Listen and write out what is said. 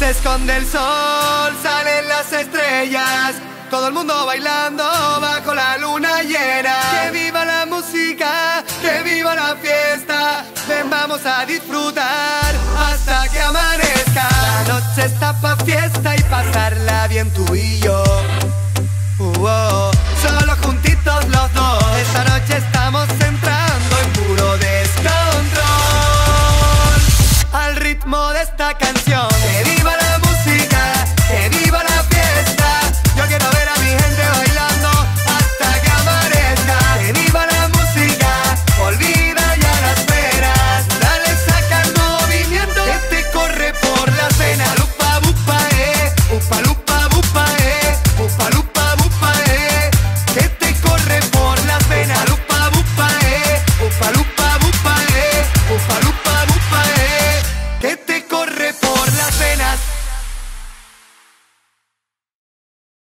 Se esconde el sol, salen las estrellas, todo el mundo bailando bajo la luna llena. Que viva la música, que viva la fiesta. Ven, vamos a disfrutar hasta que amanezca. La noche está pa' fiesta y pasarla bien tú y yo. Solo juntitos los dos. Esta noche estamos entrando en puro descontrol al ritmo de esta canción.